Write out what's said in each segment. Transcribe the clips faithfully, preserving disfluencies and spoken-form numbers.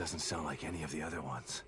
doesn't sound like any of the other ones.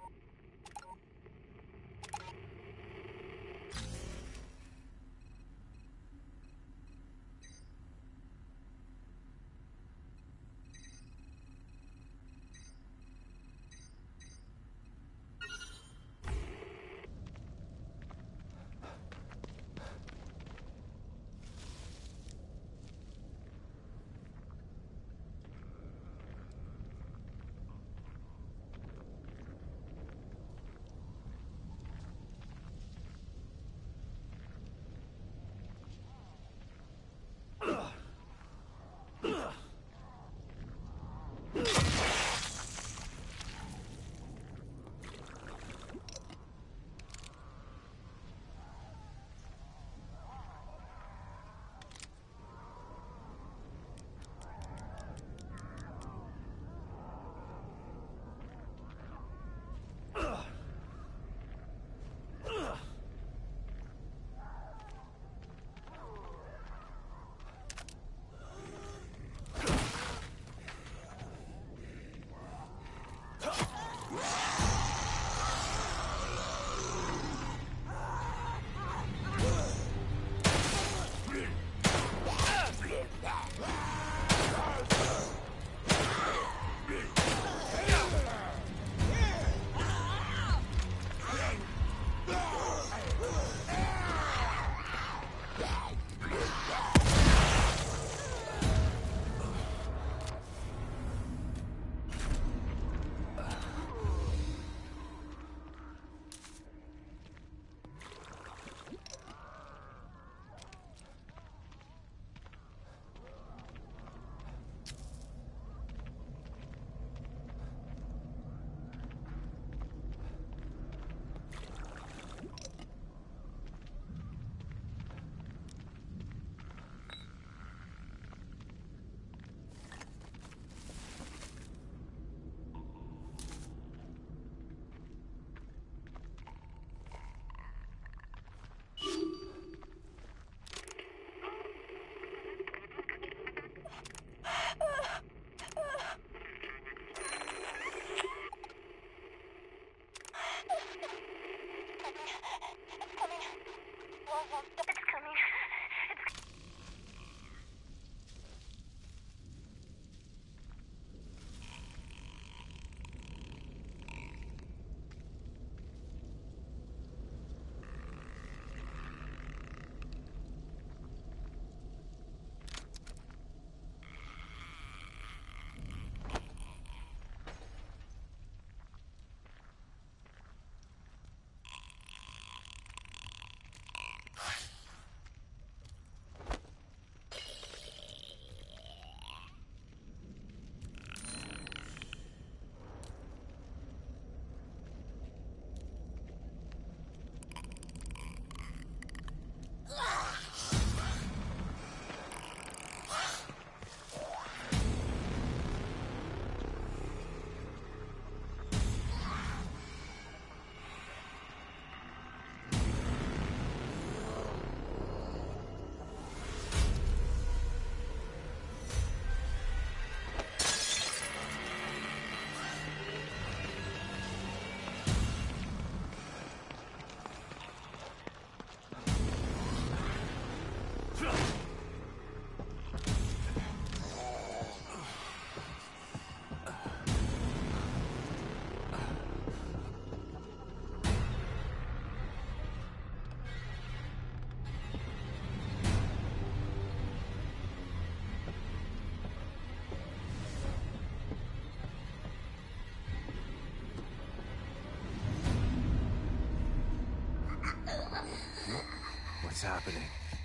What's happening?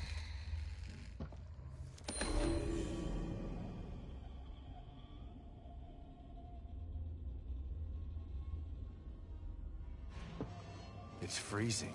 It's freezing.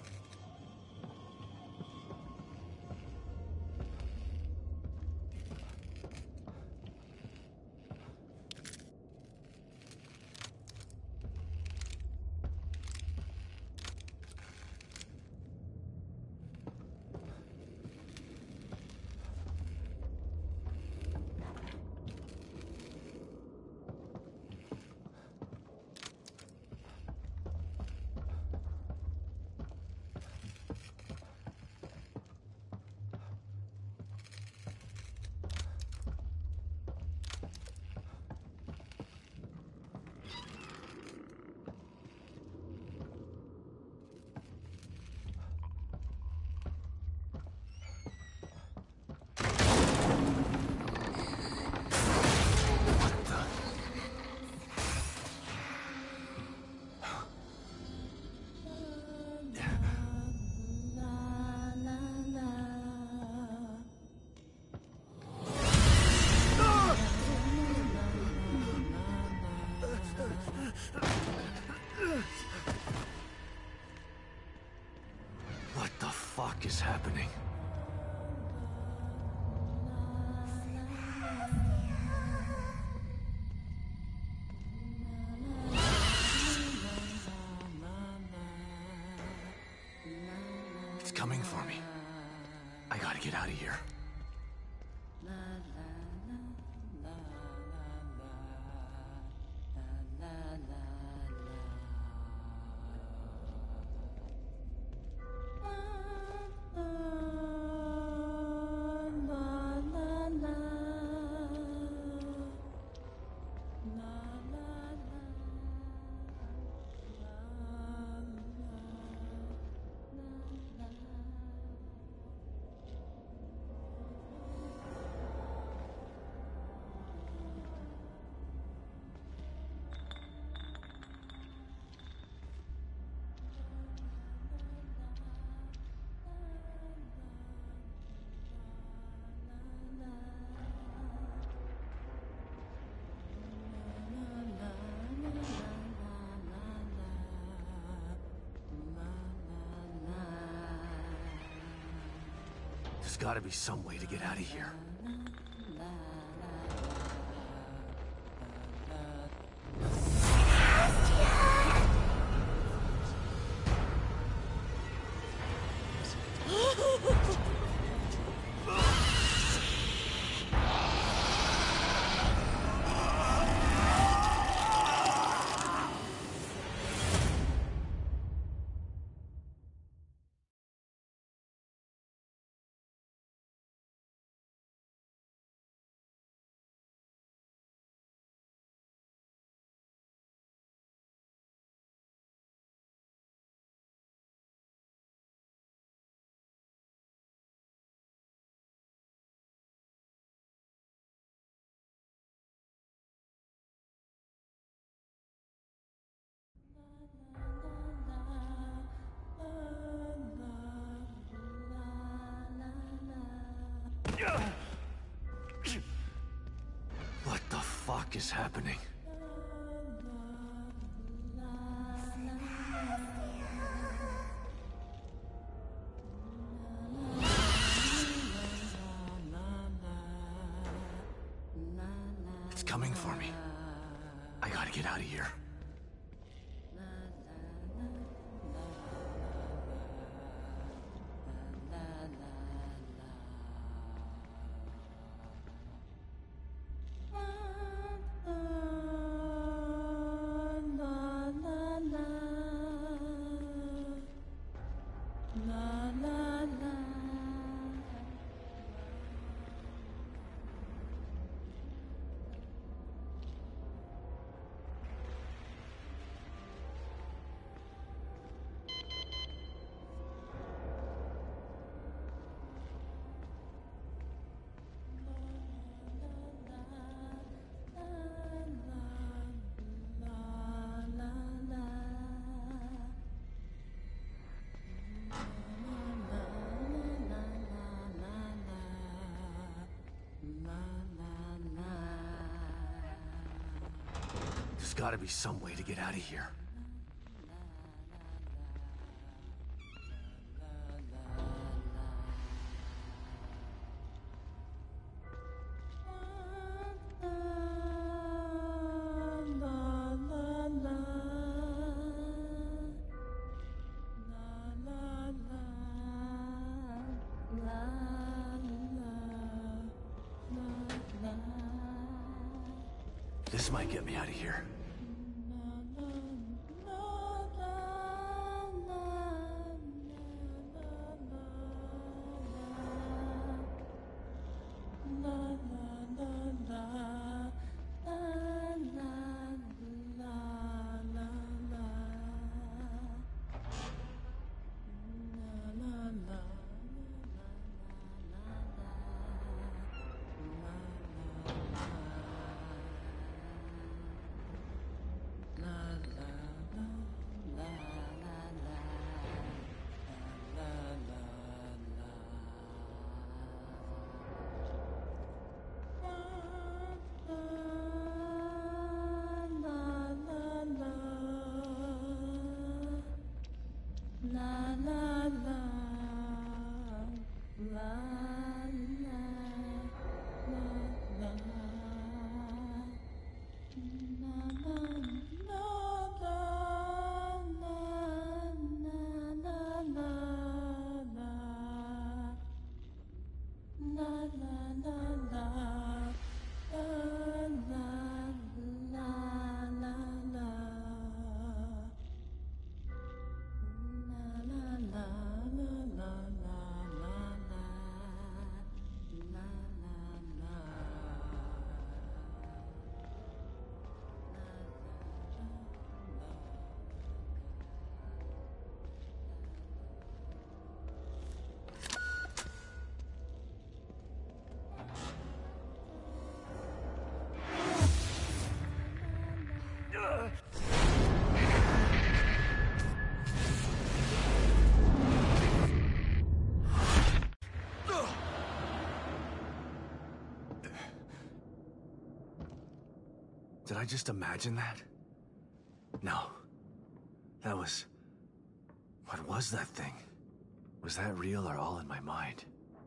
fuck is happening? It's coming for me. I gotta get out of here. There's gotta be some way to get out of here. What the fuck is happening? It's coming for me. I gotta get out of here. There's gotta be some way to get out of here. This might get me out of here. Did I just imagine that? No. That was... What was that thing? Was that real or all in my mind?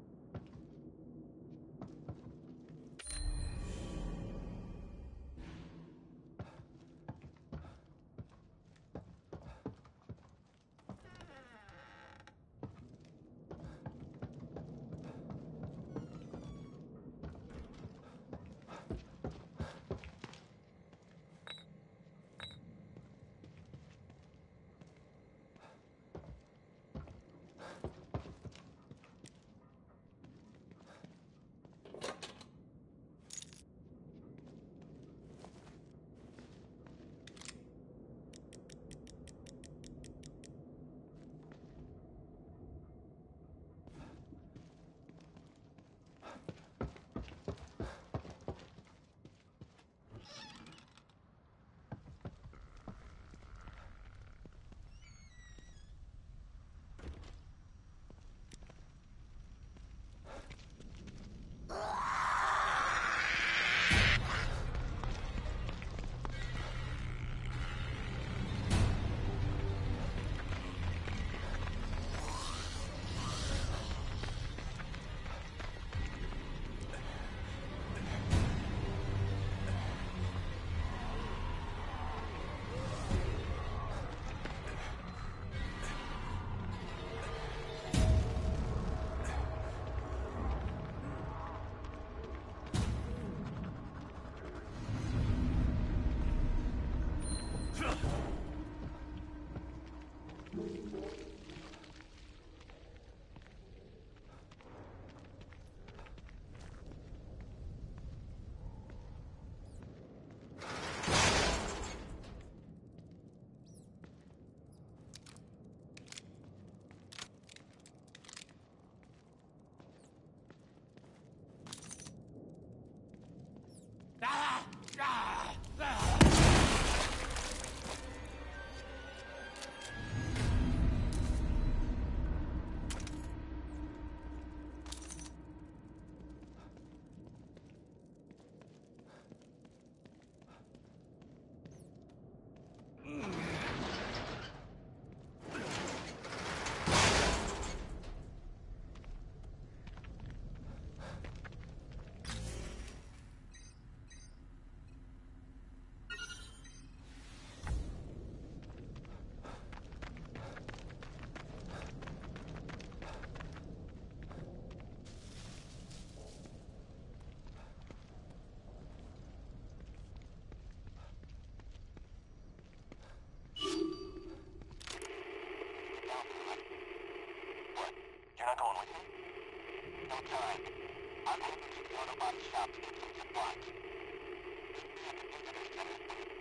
You're not going with me? No time. I'm heading to the auto body shop to get some supplies. Meet me at the visitor center.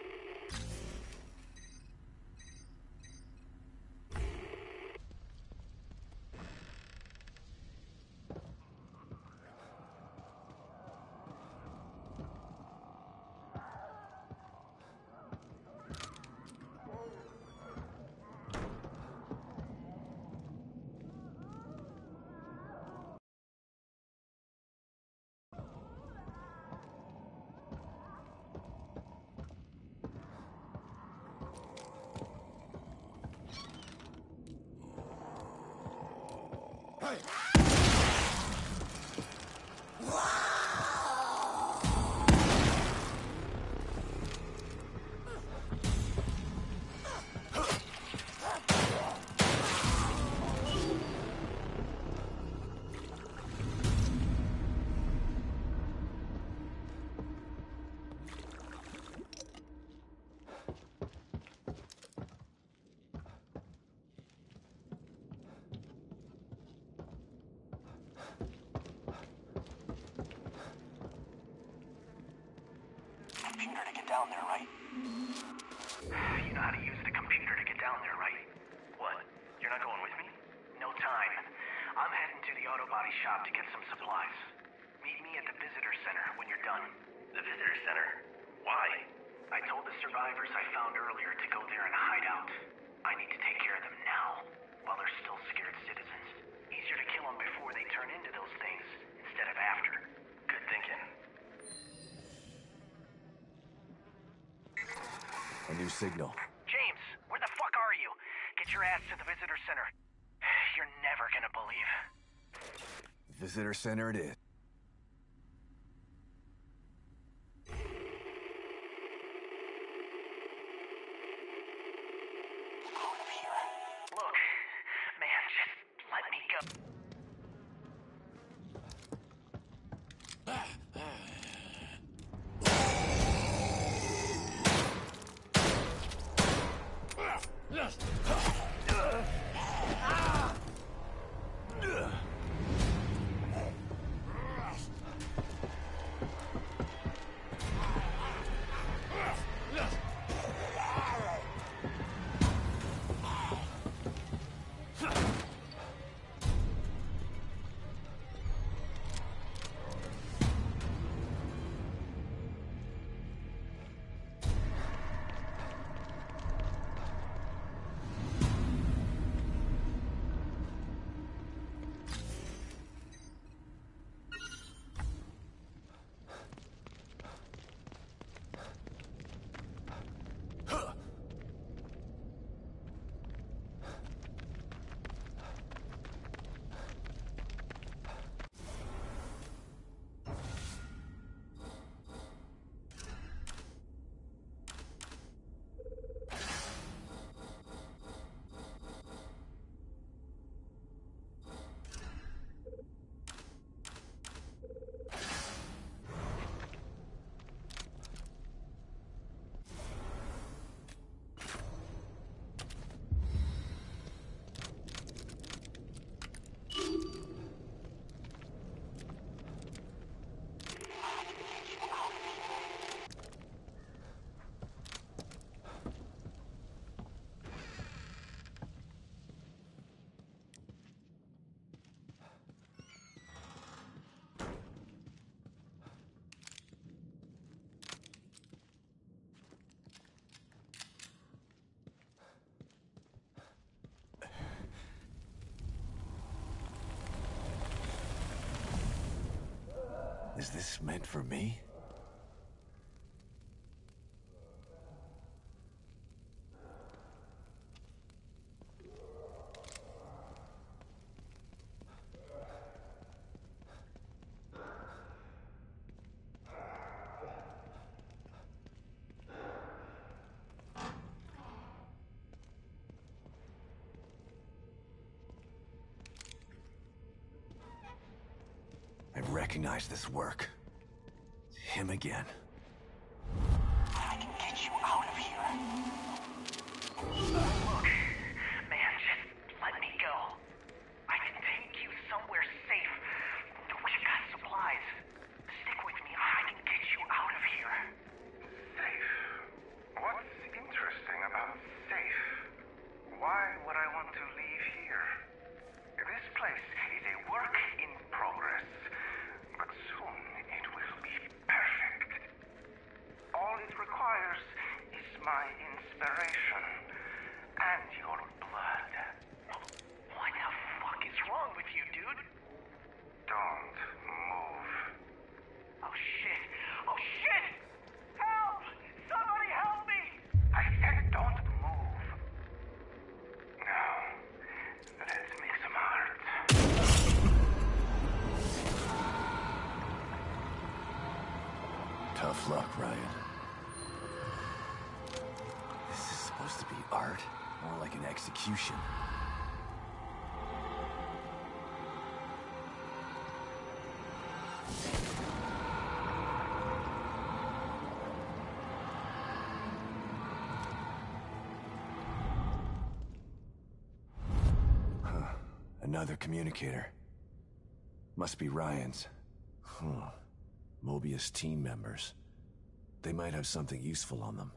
Computer to get down there, right? You know how to use the computer to get down there, right? What? You're not going with me? No time. I'm heading to the auto body shop to get some supplies. Meet me at the visitor center when you're done. The visitor center? Why? I told the survivors I found earlier to go there and hide out. I need to take care of them now, while they're still scared citizens. Easier to kill them before they turn into those things, instead of after. Good thinking. A new signal. James, where the fuck are you? Get your ass to the visitor center. You're never gonna believe. Visitor center it is. Look, man, just let me go. Is this meant for me? I recognize this work. It's him again. I can get you out of here. Look, man, just let me go. I can take you somewhere safe. We got supplies. Stick with me. I can get you out of here. Safe? What's interesting about safe? Why would I want to leave here? This place is a work in progress, but soon it will be perfect. All it requires is my inspiration and your blood. What the fuck is wrong with you, dude? Don't move. Oh shit! Oh shit! Help! Somebody help me! I said don't move. Now, let's make some art. Tough luck, Ryan. This is supposed to be art, more like an execution. Huh. Another communicator. Must be Ryan's. Huh. Mobius team members. They might have something useful on them.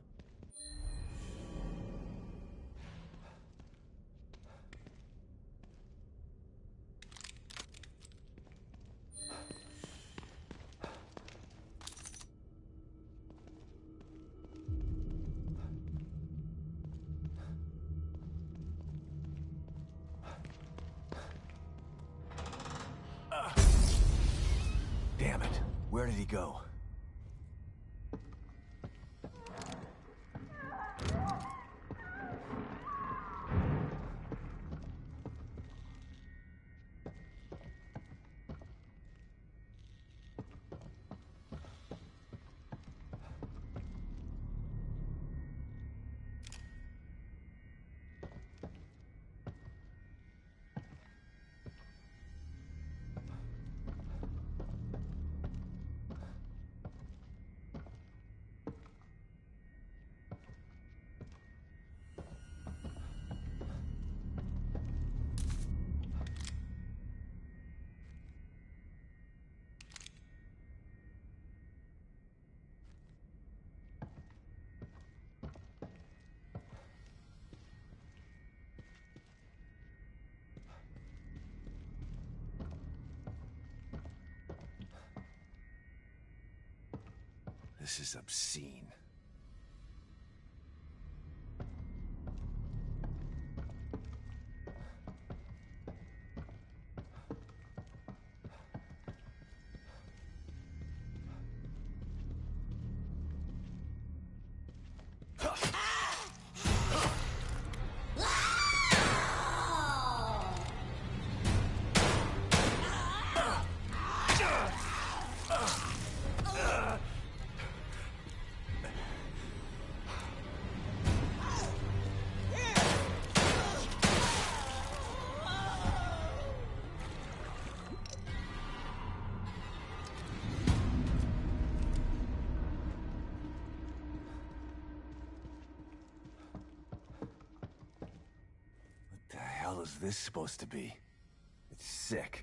Damn it. Where did he go? This is obscene. What the hell is this supposed to be? It's sick.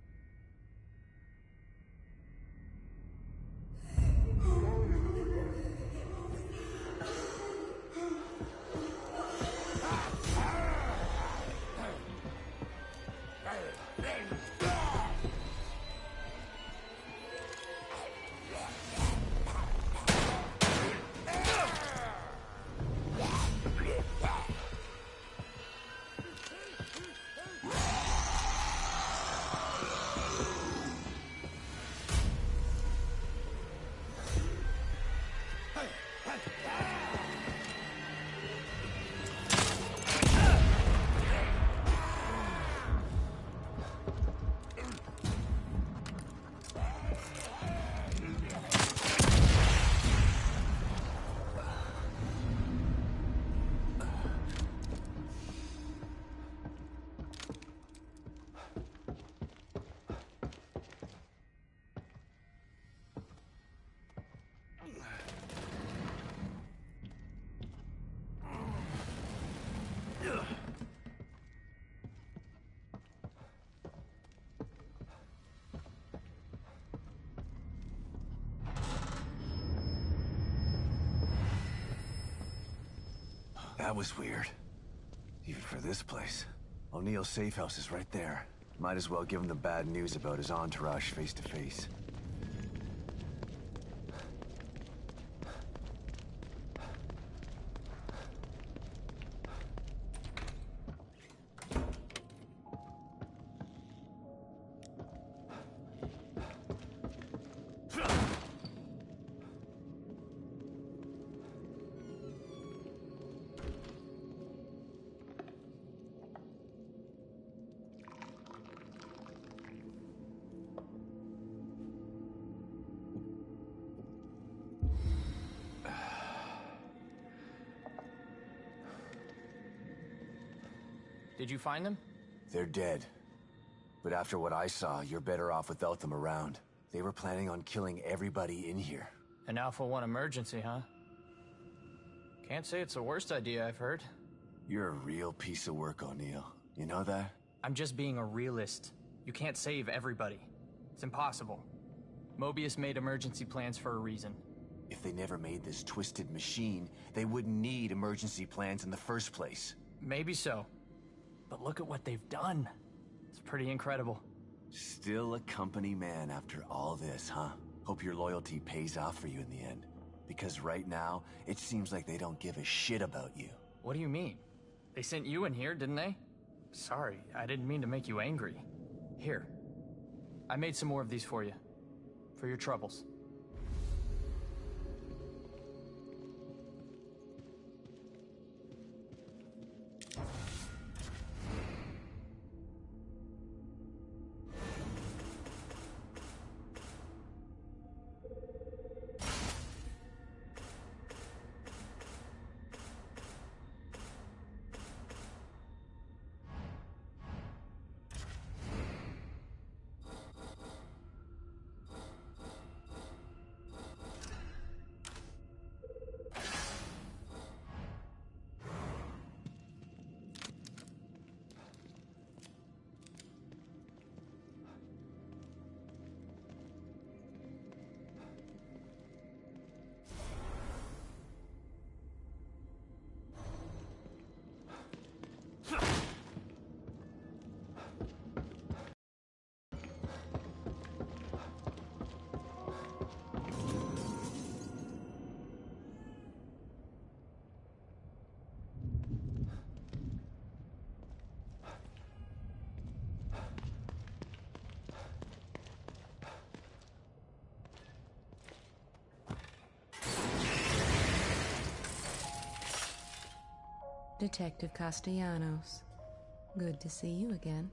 That was weird. Even for this place. O'Neill's safe house is right there. Might as well give him the bad news about his entourage face to face. Did you find them? They're dead. But after what I saw, you're better off without them around. They were planning on killing everybody in here. An Alpha one emergency, huh? Can't say it's the worst idea I've heard. You're a real piece of work, O'Neill. You know that? I'm just being a realist. You can't save everybody. It's impossible. Mobius made emergency plans for a reason. If they never made this twisted machine, they wouldn't need emergency plans in the first place. Maybe so. But look at what they've done. It's pretty incredible. Still a company man after all this, huh? Hope your loyalty pays off for you in the end. Because right now, it seems like they don't give a shit about you. What do you mean? They sent you in here, didn't they? Sorry, I didn't mean to make you angry. Here. I made some more of these for you. For your troubles. Detective Castellanos. Good to see you again.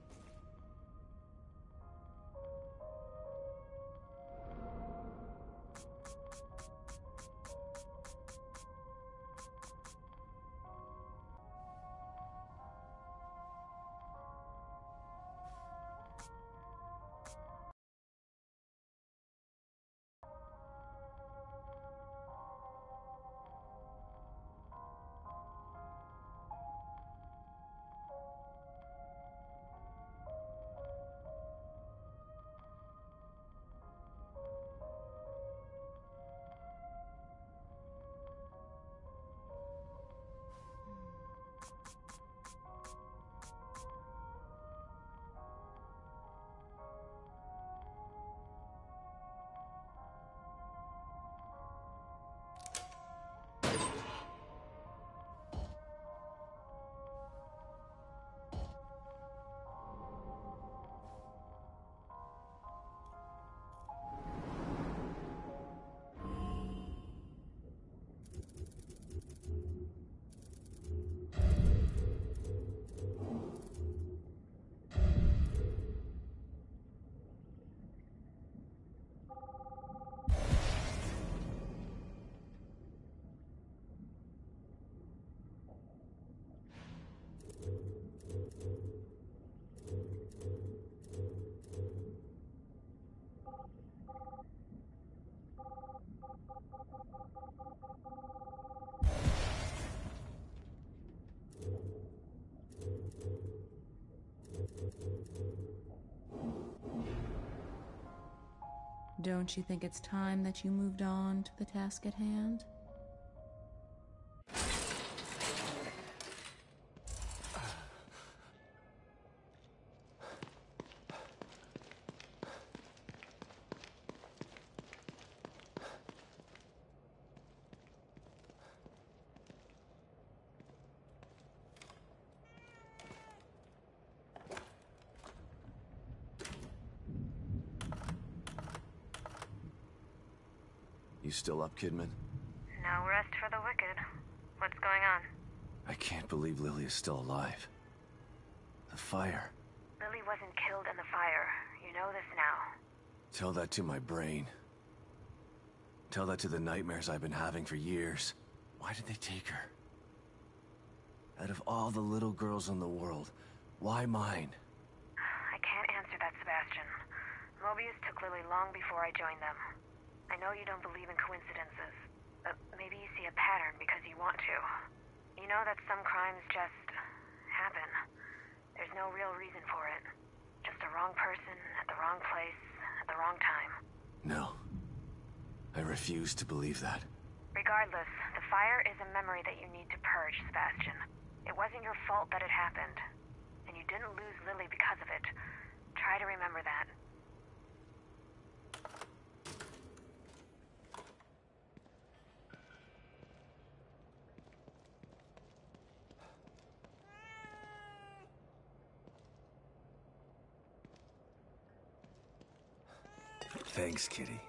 Don't you think it's time that you moved on to the task at hand? You still up, Kidman? No rest for the wicked. What's going on? I can't believe Lily is still alive. The fire. Lily wasn't killed in the fire. You know this now. Tell that to my brain. Tell that to the nightmares I've been having for years. Why did they take her? Out of all the little girls in the world, why mine? I can't answer that, Sebastian. Mobius took Lily long before I joined them. I know you don't believe in coincidences, but maybe you see a pattern because you want to. You know that some crimes just happen. There's no real reason for it. Just a wrong person at the wrong place at the wrong time. No. I refuse to believe that. Regardless, the fire is a memory that you need to purge, Sebastian. It wasn't your fault that it happened, and you didn't lose Lily because of it. Try to remember that. Thanks, Kitty.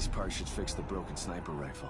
These parts should fix the broken sniper rifle.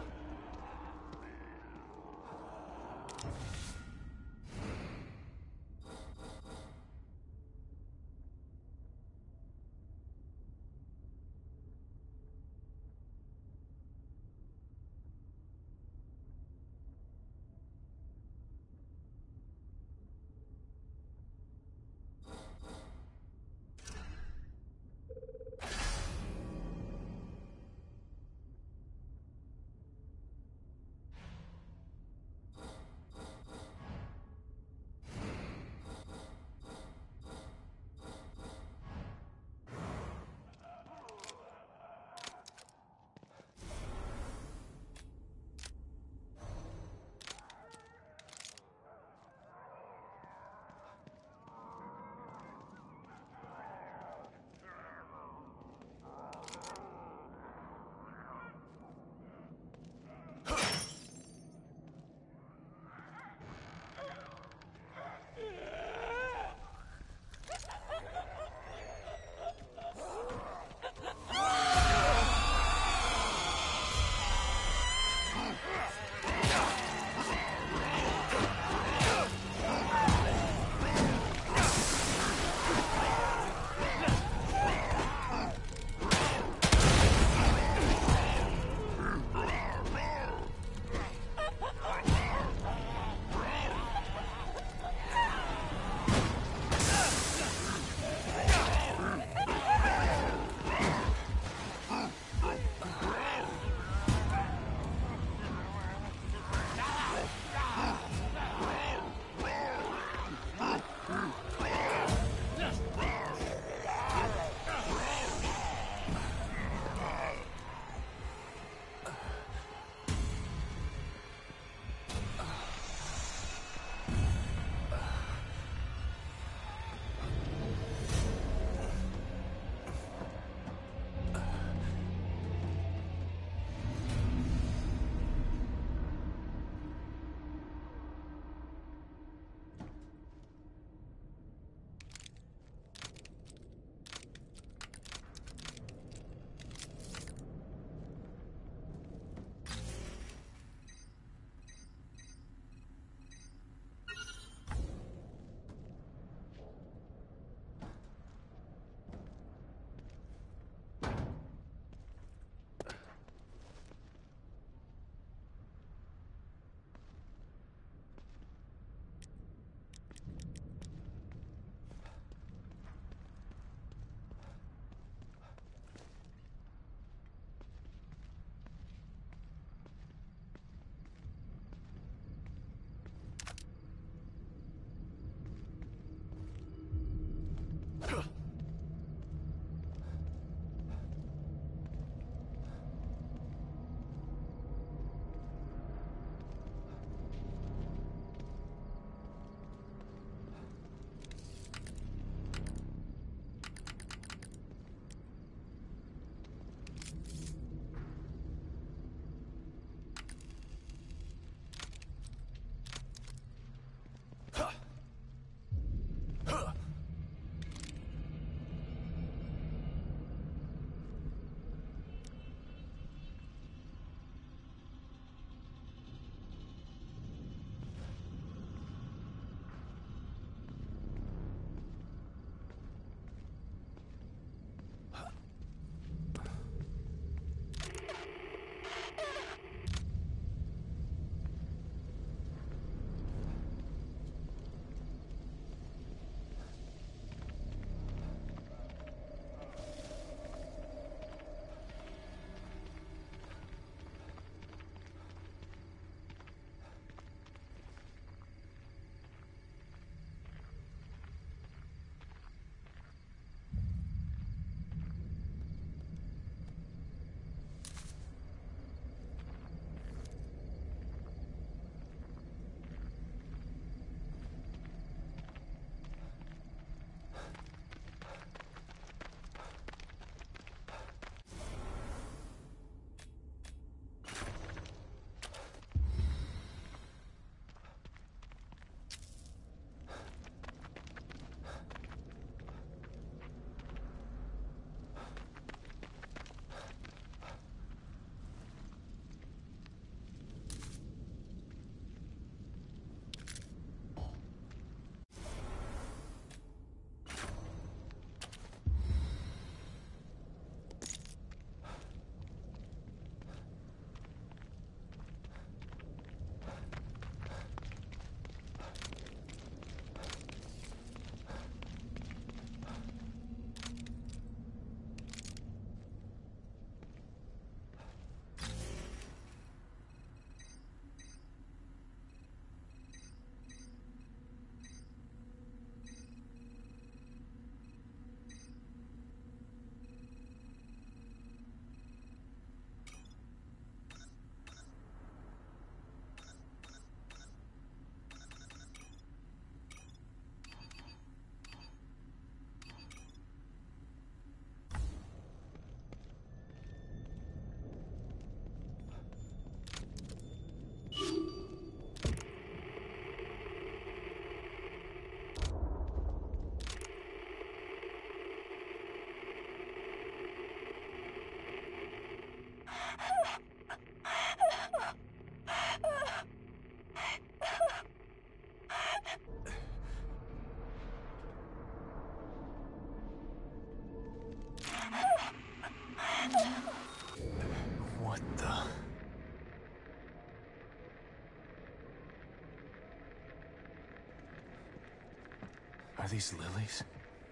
Are these lilies?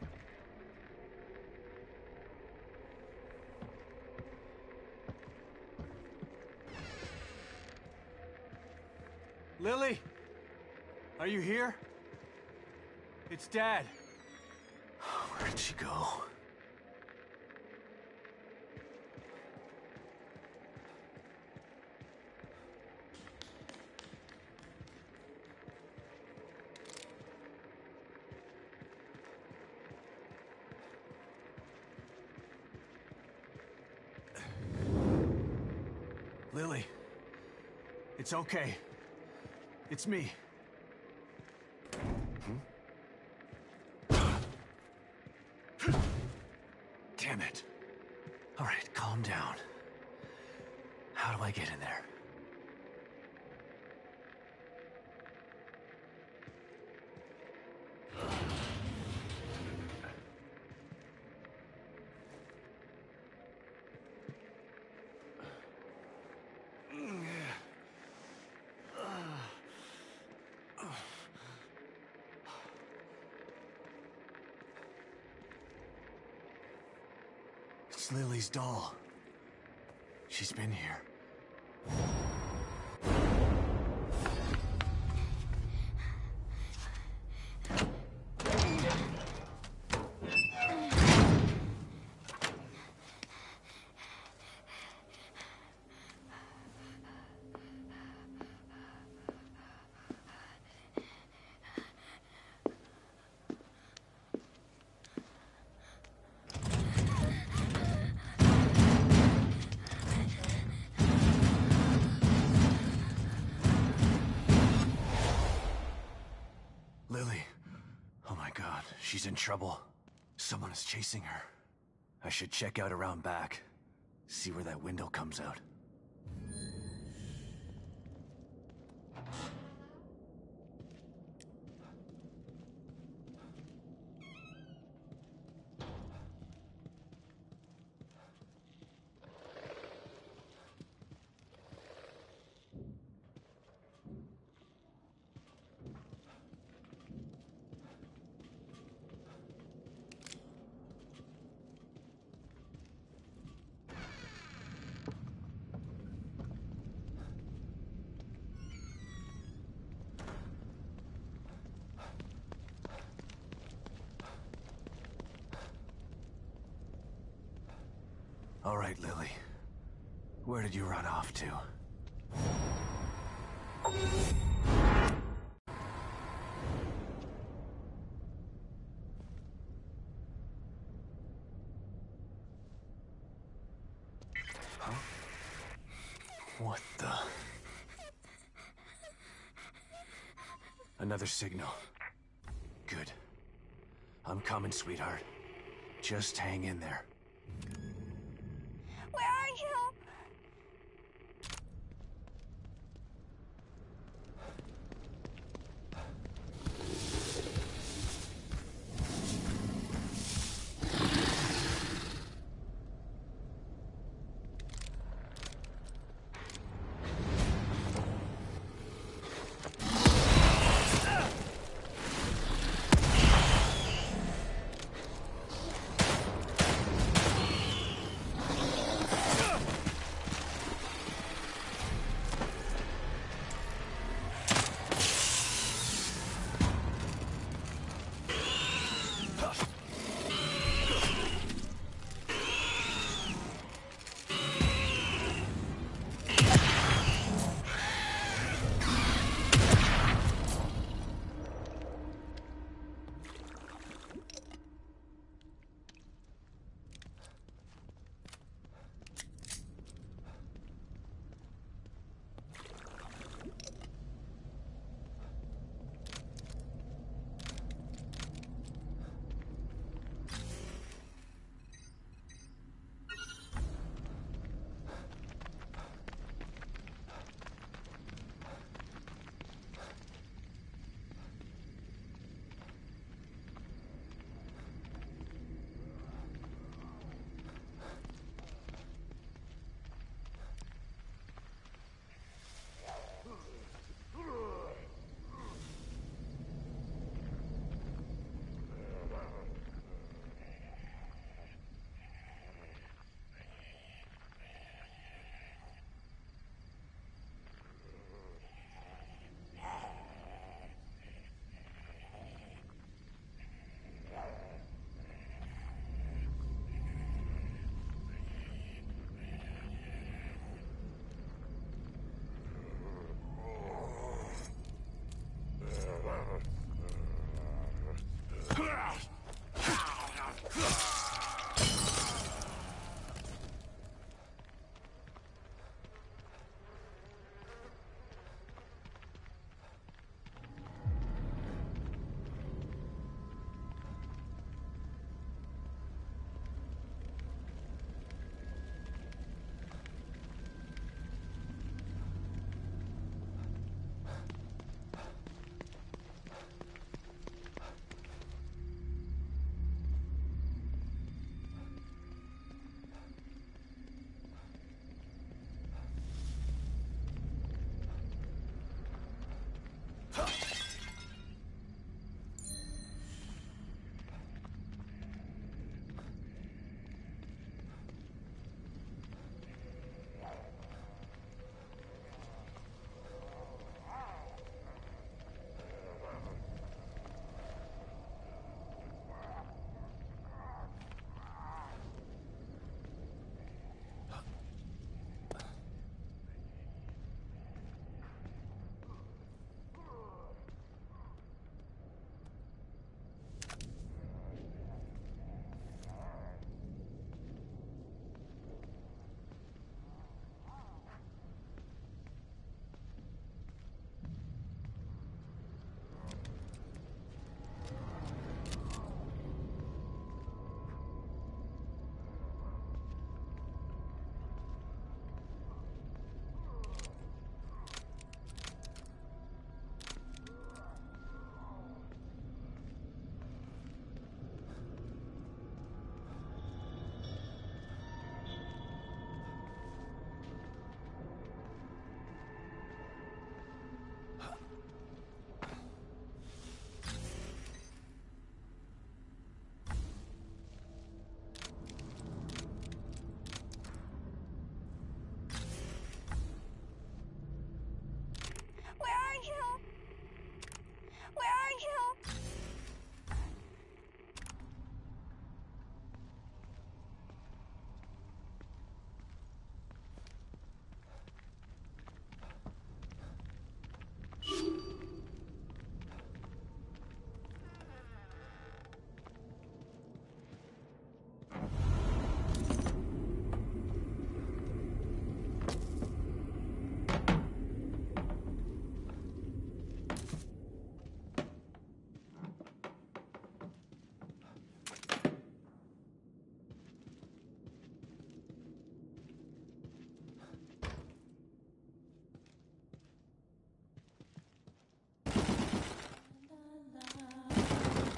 Lily? Are you here? It's Dad. Where did she go? Lily. It's okay. It's me. Damn it. All right, calm down. How do I get in there? It's Lily's doll. She's been here. Lily. Oh my god, she's in trouble. Someone is chasing her. I should check out around back. See where that window comes out. All right, Lily. Where did you run off to? Huh? What the? Another signal. Good. I'm coming, sweetheart. Just hang in there. Where are you?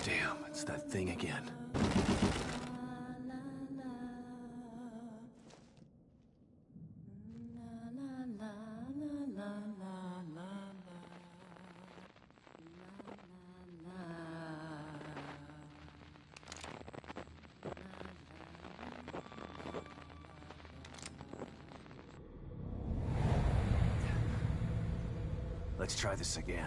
Damn, it's that thing again. Let's try this again.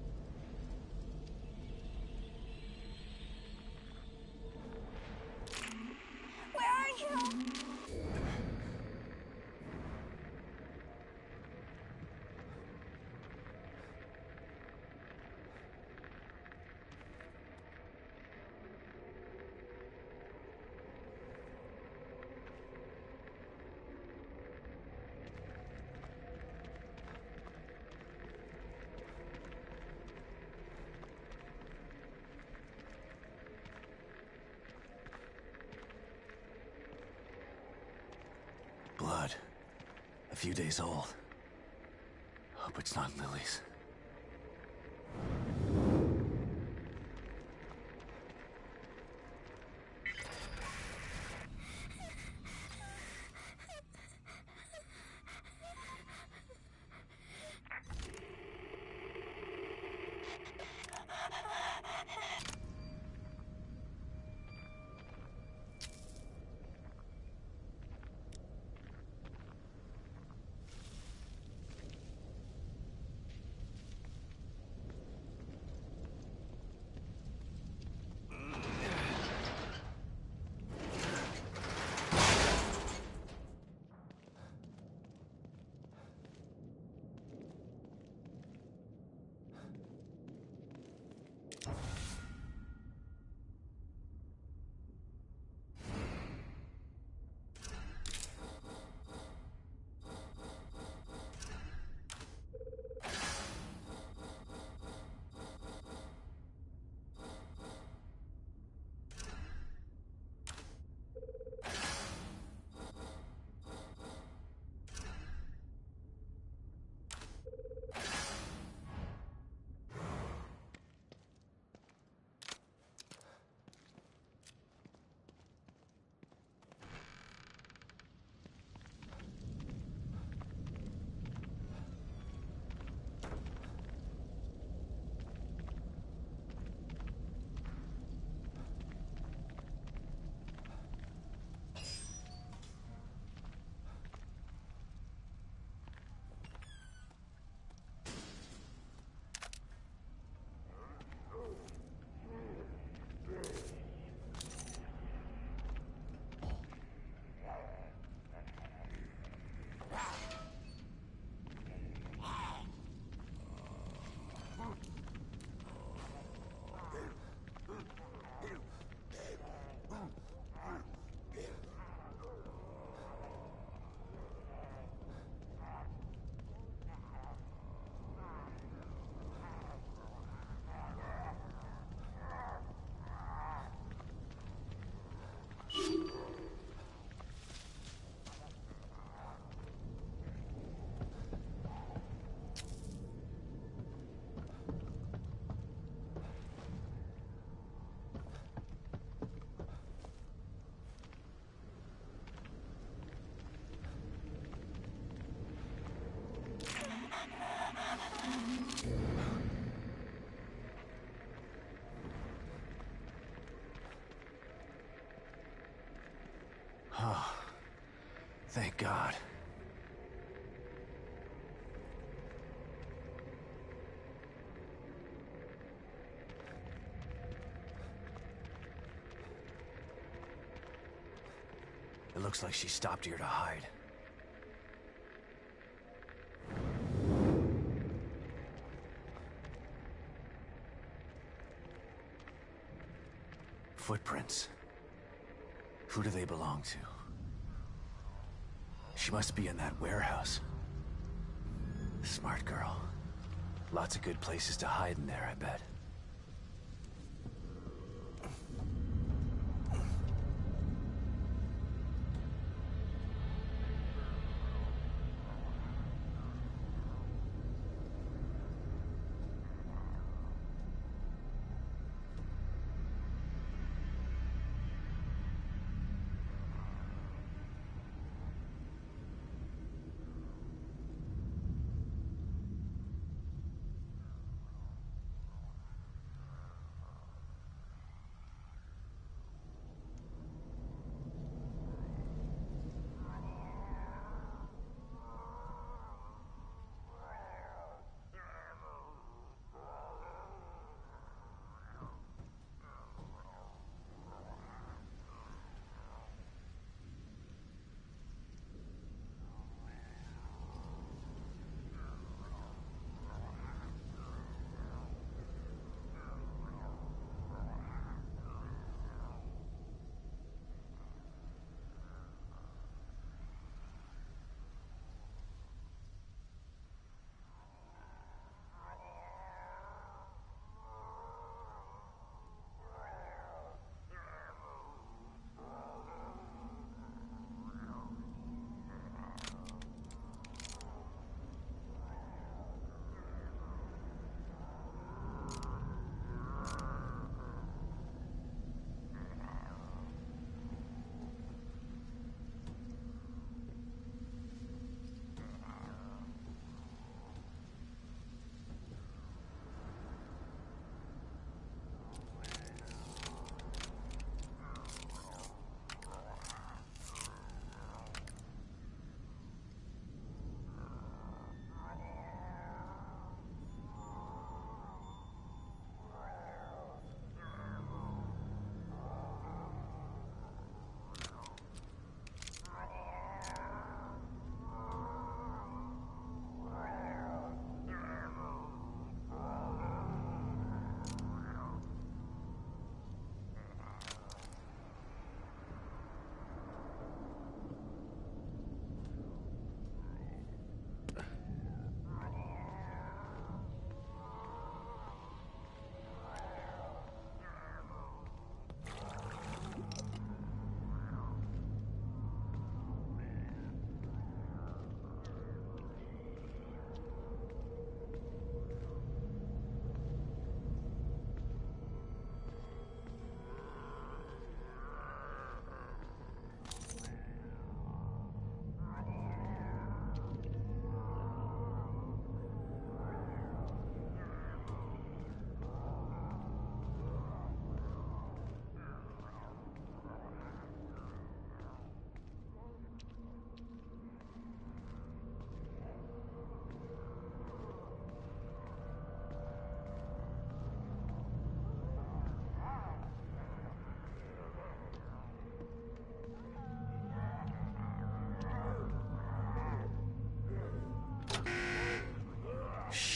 Where are you? Blood. A few days old. Hope it's not Lily's. Oh, thank God. It looks like she stopped here to hide. Footprints. Who do they belong to? She must be in that warehouse. Smart girl. Lots of good places to hide in there, I bet.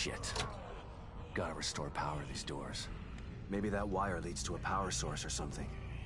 Shit. Gotta restore power to these doors. Maybe that wire leads to a power source or something.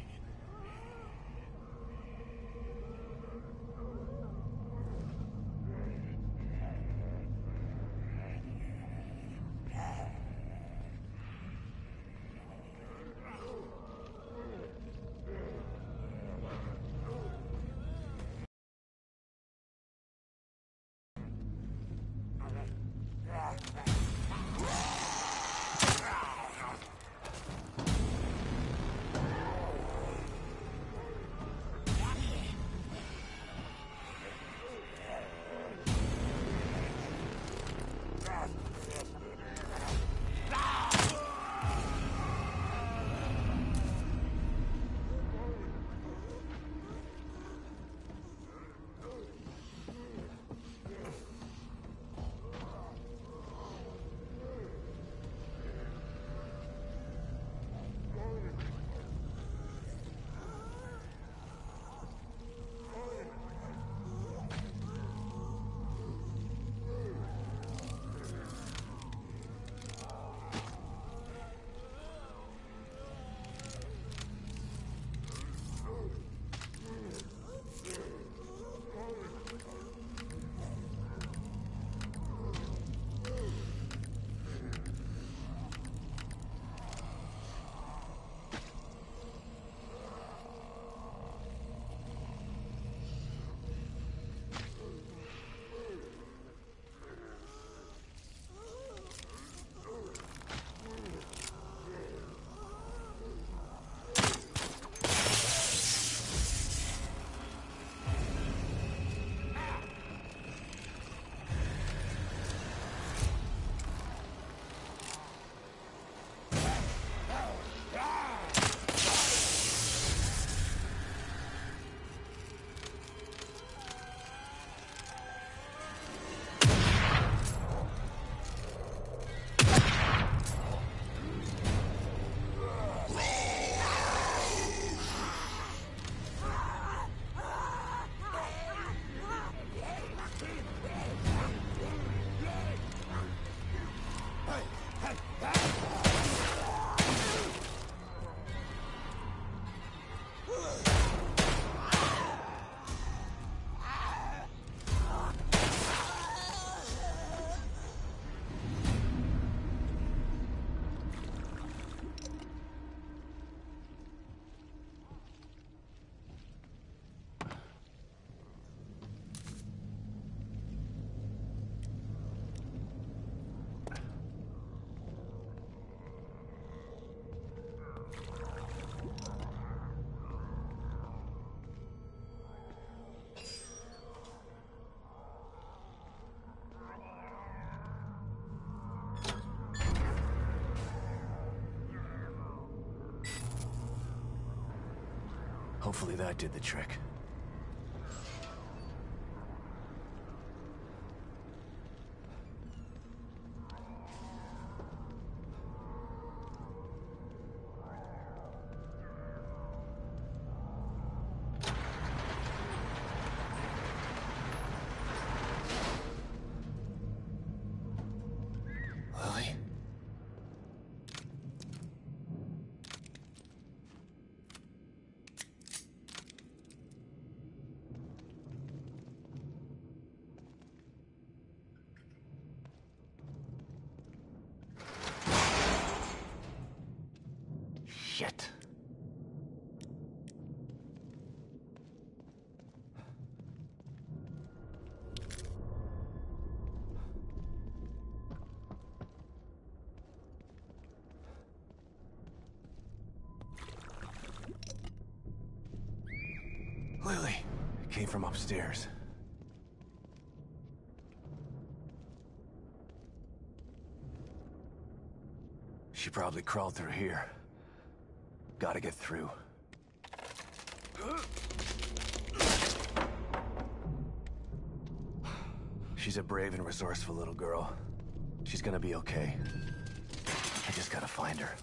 Hopefully that did the trick. Lily? Shit. Lily. It came from upstairs. She probably crawled through here. Gotta get through. She's a brave and resourceful little girl. She's gonna be okay. I just gotta find her.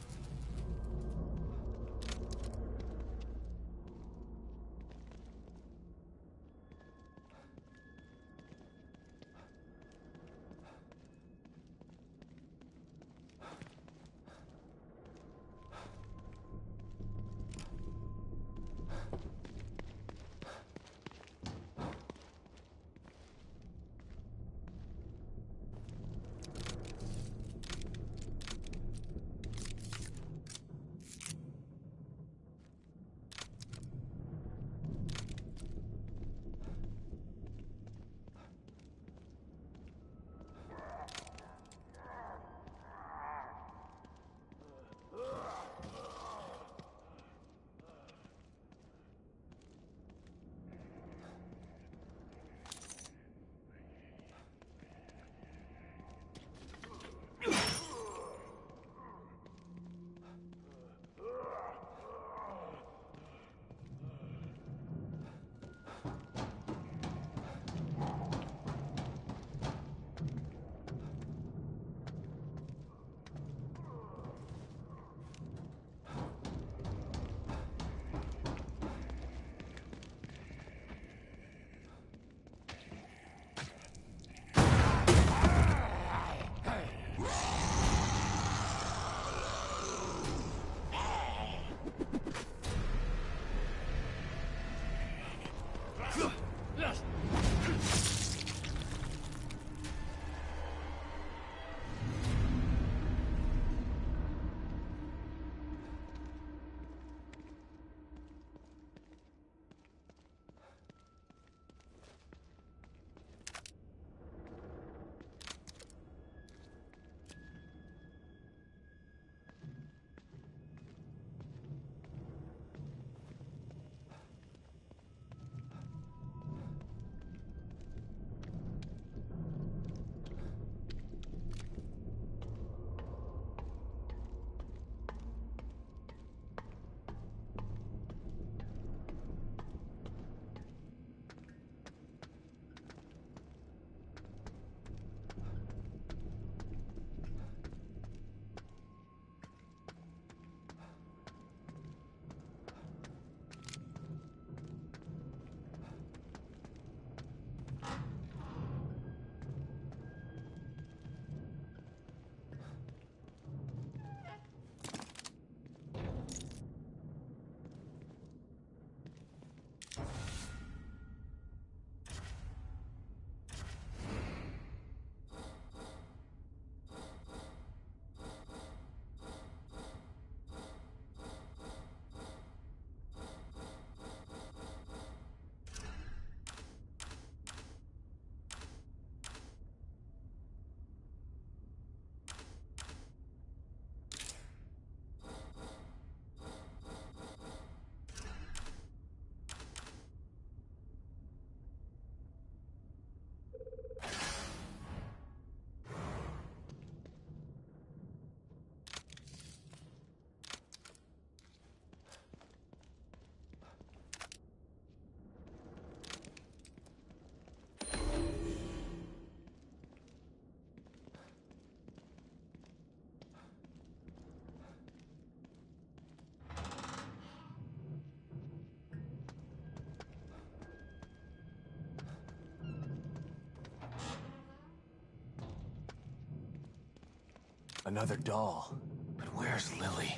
Another doll. But where's Lily?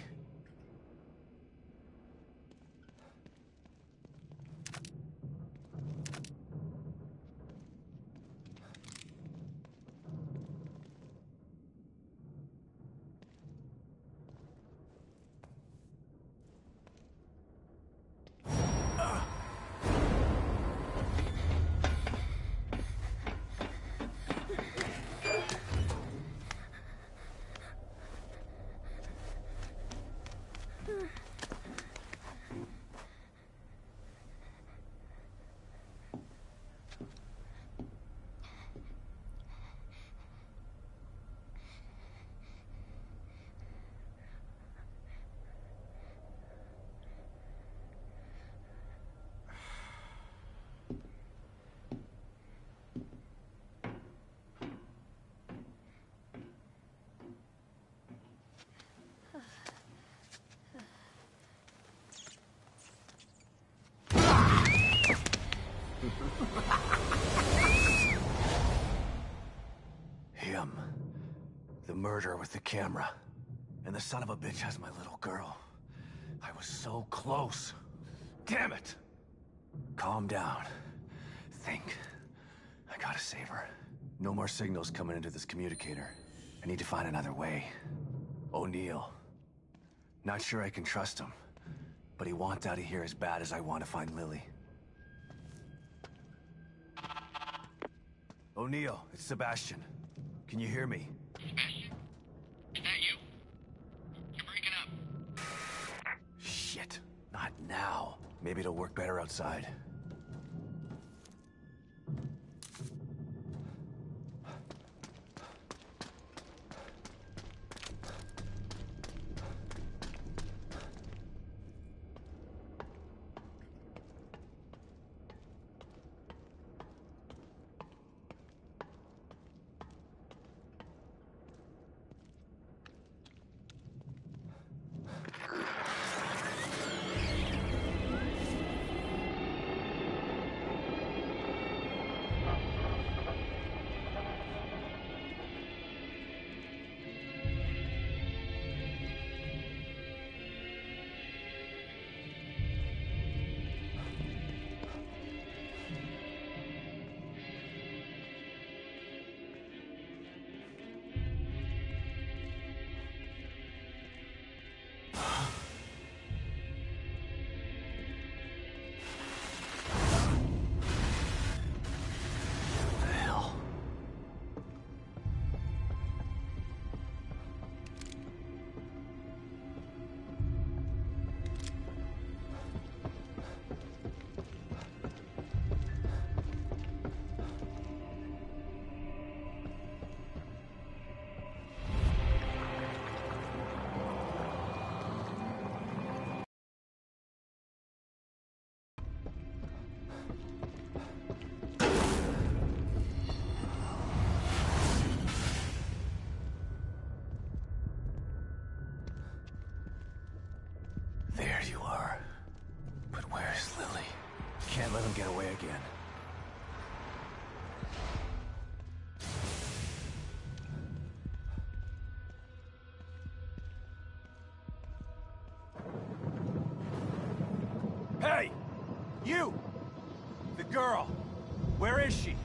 Him. The murderer with the camera. And the son of a bitch has my little girl. I was so close. Damn it! Calm down. Think. I gotta save her. No more signals coming into this communicator. I need to find another way. O'Neill. Not sure I can trust him. But he wants out of here as bad as I want to find Lily. O'Neill, it's Sebastian. Can you hear me? Sebastian? Is that you? You're breaking up. Shit. Not now. Maybe it'll work better outside. There you are. But where's Lily? Can't let him get away again. Hey! You! The girl! Where is she?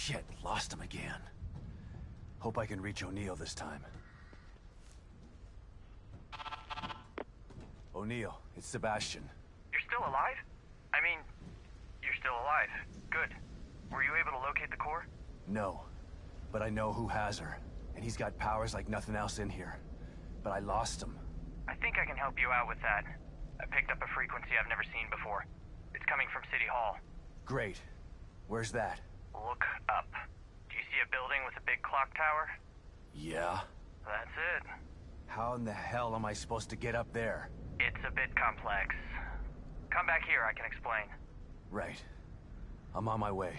Shit, lost him again. Hope I can reach O'Neill this time. O'Neill, it's Sebastian. You're still alive? I mean, you're still alive. Good. Were you able to locate the core? No, but I know who has her. And he's got powers like nothing else in here. But I lost him. I think I can help you out with that. I picked up a frequency I've never seen before. It's coming from City Hall. Great. Where's that? Look up. Do you see a building with a big clock tower? Yeah? That's it. How in the hell am I supposed to get up there? It's a bit complex. Come back here, I can explain. Right. I'm on my way.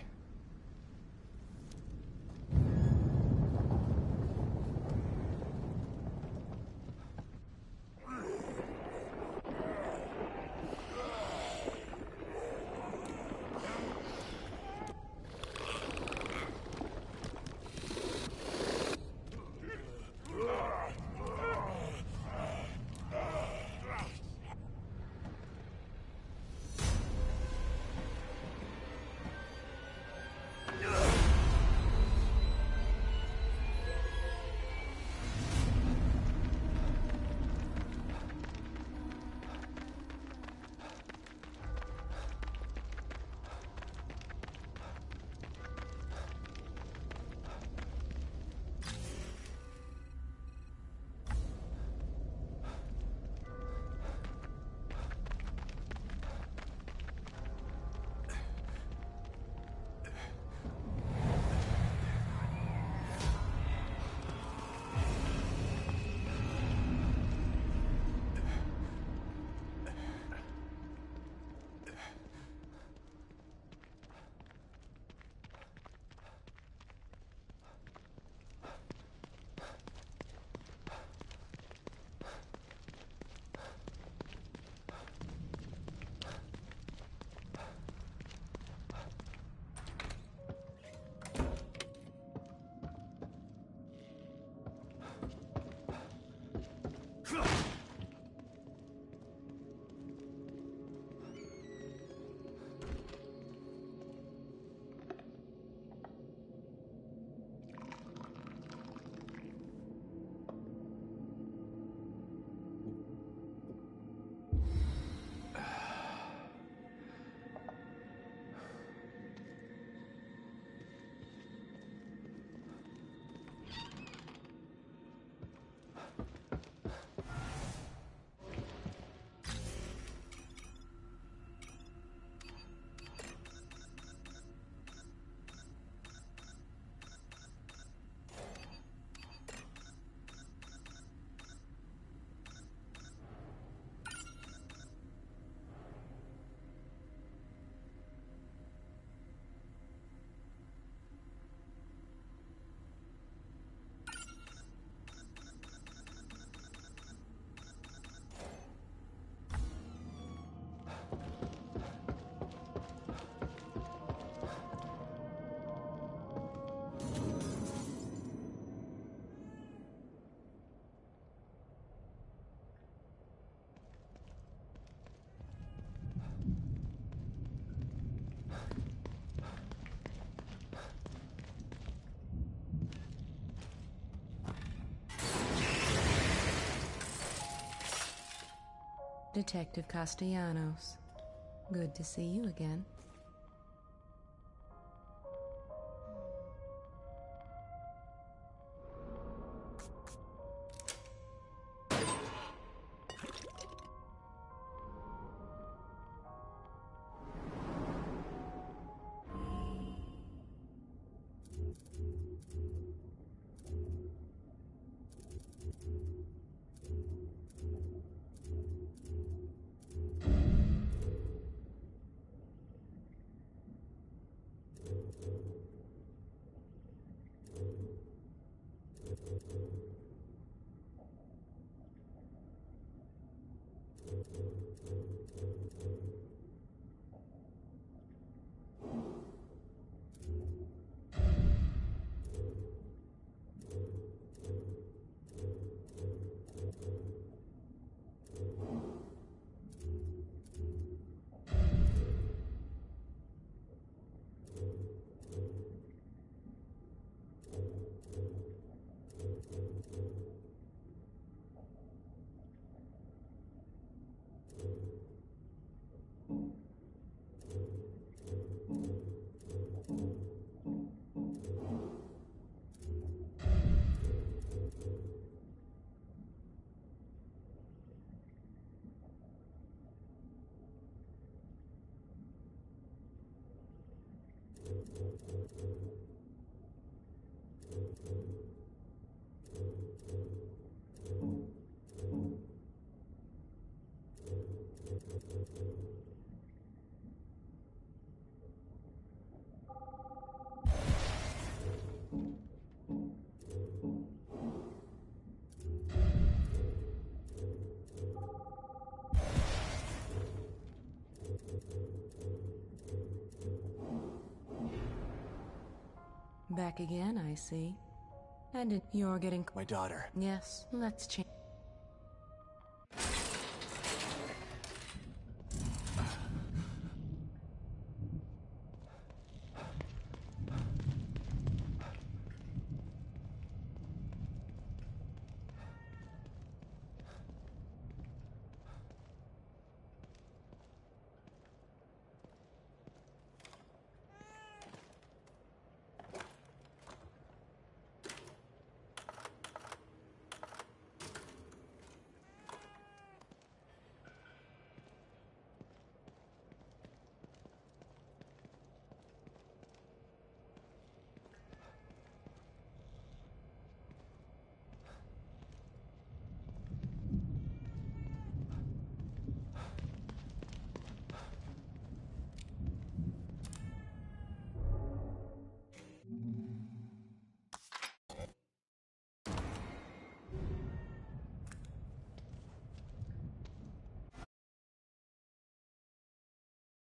Detective Castellanos. Good to see you again. Back again, I see. And it, you're getting... My daughter. Yes, let's change.